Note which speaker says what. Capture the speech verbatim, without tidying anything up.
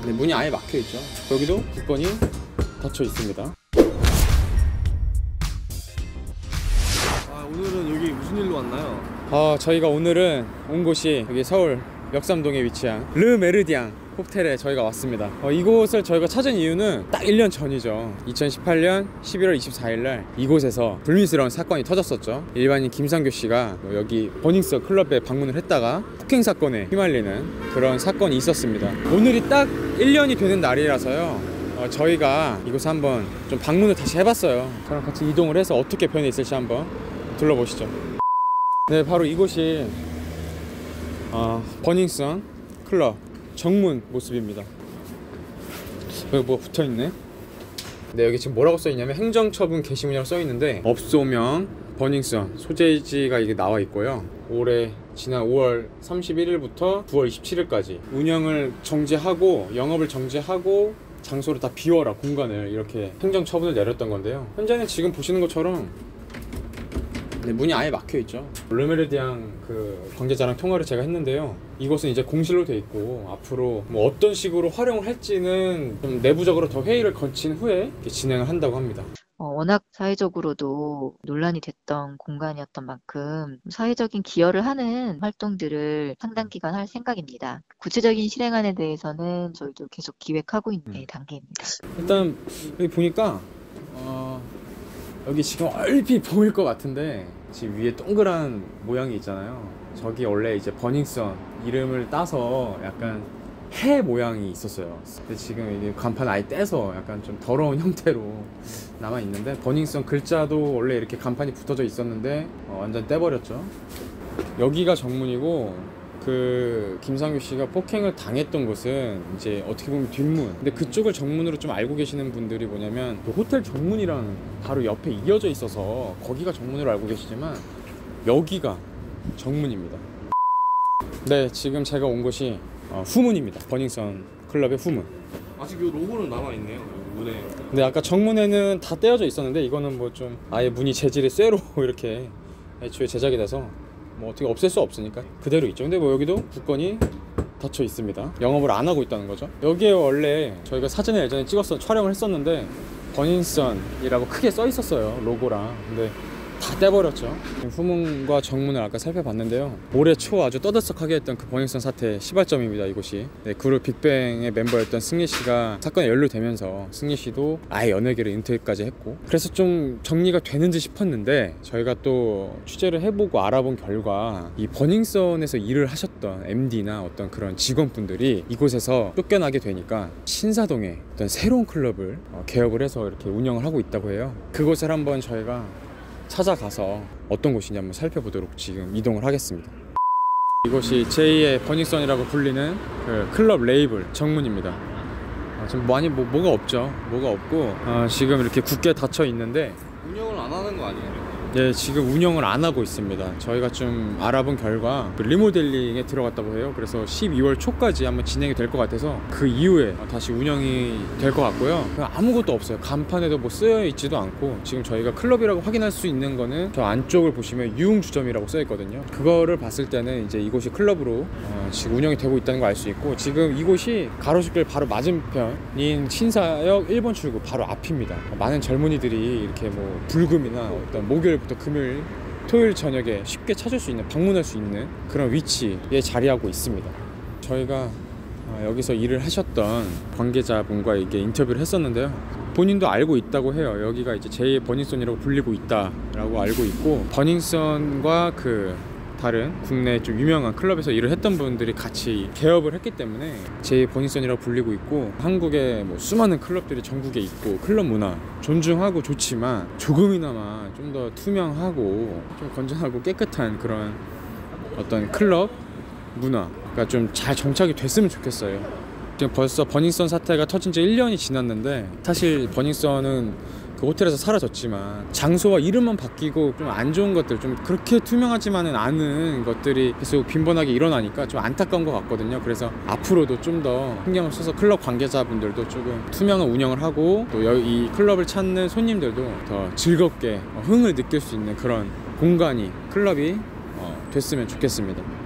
Speaker 1: 네, 문이 아예 막혀 있죠. 여기도 굳건히 닫혀 있습니다.
Speaker 2: 아, 오늘은 여기 무슨 일로 왔나요?
Speaker 1: 어, 저희가 오늘은 온 곳이 여기 서울 역삼동에 위치한 르 메르디앙 호텔에 저희가 왔습니다. 어, 이곳을 저희가 찾은 이유는 딱 일 년 전이죠. 이천십팔 년 십일월 이십사일 날 이곳에서 불미스러운 사건이 터졌었죠. 일반인 김상규 씨가 여기 버닝썬 클럽에 방문을 했다가 폭행 사건에 휘말리는 그런 사건이 있었습니다. 오늘이 딱 일 년이 되는 날이라서요, 어, 저희가 이곳에 한번 좀 방문을 다시 해봤어요. 저랑 같이 이동을 해서 어떻게 변해 있을지 한번 둘러보시죠. 네, 바로 이곳이 어, 버닝썬 클럽 정문 모습입니다. 여기 뭐가 붙어있네. 네, 여기 지금 뭐라고 써있냐면 행정처분 게시문이라고 써있는데 업소명 버닝썬 소재지가 이게 나와있고요. 올해 지난 오월 삼십일일부터 구월 이십칠일까지 운영을 정지하고 영업을 정지하고 장소를 다 비워라, 공간을, 이렇게 행정처분을 내렸던 건데요. 현재는 지금 보시는 것처럼 네, 문이 아예 막혀 있죠. 르 메르디앙 그 관계자랑 통화를 제가 했는데요, 이곳은 이제 공실로 돼 있고 앞으로 뭐 어떤 식으로 활용을 할지는 좀 내부적으로 더 회의를 거친 후에 진행을 한다고 합니다.
Speaker 3: 어, 워낙 사회적으로도 논란이 됐던 공간이었던 만큼 사회적인 기여를 하는 활동들을 상당 기간 할 생각입니다. 구체적인 실행안에 대해서는 저희도 계속 기획하고 있는 음. 단계입니다.
Speaker 1: 일단 여기 보니까 어, 여기 지금 얼핏 보일 것 같은데 지금 위에 동그란 모양이 있잖아요. 저기 원래 이제 버닝썬 이름을 따서 약간 해 모양이 있었어요. 근데 지금 이게 간판 아예 떼서 약간 좀 더러운 형태로 남아 있는데, 버닝썬 글자도 원래 이렇게 간판이 붙어져 있었는데 어, 완전 떼버렸죠. 여기가 정문이고 그 김상규 씨가 폭행을 당했던 곳은 이제 어떻게 보면 뒷문. 근데 그쪽을 정문으로 좀 알고 계시는 분들이 뭐냐면 그 호텔 정문이랑 바로 옆에 이어져 있어서 거기가 정문으로 알고 계시지만 여기가 정문입니다. 네, 지금 제가 온 곳이 어, 후문입니다. 버닝썬 클럽의 후문.
Speaker 2: 아직 이 로고는 남아있네요, 문에.
Speaker 1: 근데 아까 정문에는 다 떼어져 있었는데 이거는 뭐 좀 아예 문이 재질이 쇠로 이렇게 애초에 제작이 돼서 뭐 어떻게 없앨 수 없으니까 그대로 있죠. 근데 뭐 여기도 굳건히 닫혀 있습니다. 영업을 안 하고 있다는 거죠. 여기에 원래 저희가 사진을 예전에 찍어서 촬영을 했었는데 버닝썬이라고 크게 써 있었어요, 로고랑. 근데 다 떼버렸죠. 후문과 정문을 아까 살펴봤는데요, 올해 초 아주 떠들썩하게 했던 그 버닝썬 사태 시발점입니다, 이곳이. 네, 그룹 빅뱅의 멤버였던 승리씨가 사건에 연루되면서 승리씨도 아예 연예계를 은퇴까지 했고, 그래서 좀 정리가 되는 듯 싶었는데 저희가 또 취재를 해보고 알아본 결과 이 버닝썬에서 일을 하셨던 엠디나 어떤 그런 직원분들이 이곳에서 쫓겨나게 되니까 신사동에 어떤 새로운 클럽을 개업을 해서 이렇게 운영을 하고 있다고 해요. 그곳을 한번 저희가 찾아가서 어떤 곳인지 한번 살펴보도록 지금 이동을 하겠습니다. 이곳이 제이의 버닝썬이라고 불리는 그 클럽 레이블 정문입니다. 아, 지금 많이 뭐, 뭐가 없죠. 뭐가 없고 아, 지금 이렇게 굳게 닫혀 있는데
Speaker 2: 운영을 안 하는 거 아니에요?
Speaker 1: 네, 지금 운영을 안 하고 있습니다. 저희가 좀 알아본 결과 그 리모델링에 들어갔다고 해요. 그래서 십이월 초까지 한번 진행이 될 것 같아서 그 이후에 다시 운영이 될 것 같고요. 아무것도 없어요. 간판에도 뭐 쓰여 있지도 않고, 지금 저희가 클럽이라고 확인할 수 있는 거는 저 안쪽을 보시면 유흥주점이라고 써 있거든요. 그거를 봤을 때는 이제 이곳이 클럽으로 어, 지금 운영이 되고 있다는 걸 알 수 있고, 지금 이곳이 가로수길 바로 맞은편인 신사역 일 번 출구 바로 앞입니다. 많은 젊은이들이 이렇게 뭐 불금이나 어떤 목요일 부터 금요일, 토요일 저녁에 쉽게 찾을 수 있는, 방문할 수 있는 그런 위치에 자리하고 있습니다. 저희가 여기서 일을 하셨던 관계자분과 이게 인터뷰를 했었는데요, 본인도 알고 있다고 해요. 여기가 이제 제이의 버닝썬이라고 불리고 있다라고 알고 있고, 버닝썬과 그 다른 국내 좀 유명한 클럽에서 일을 했던 분들이 같이 개업을 했기 때문에 제이 버닝썬이라고 불리고 있고, 한국에 뭐 수많은 클럽들이 전국에 있고, 클럽 문화 존중하고 좋지만 조금이나마 좀 더 투명하고 좀 건전하고 깨끗한 그런 어떤 클럽 문화가 좀 잘 정착이 됐으면 좋겠어요. 지금 벌써 버닝썬 사태가 터진 지 일 년이 지났는데, 사실 버닝썬은 그 호텔에서 사라졌지만 장소와 이름만 바뀌고 좀 안 좋은 것들, 좀 그렇게 투명하지만은 않은 것들이 계속 빈번하게 일어나니까 좀 안타까운 것 같거든요. 그래서 앞으로도 좀 더 신경을 써서 클럽 관계자분들도 조금 투명한 운영을 하고, 또 이 클럽을 찾는 손님들도 더 즐겁게 흥을 느낄 수 있는 그런 공간이, 클럽이 됐으면 좋겠습니다.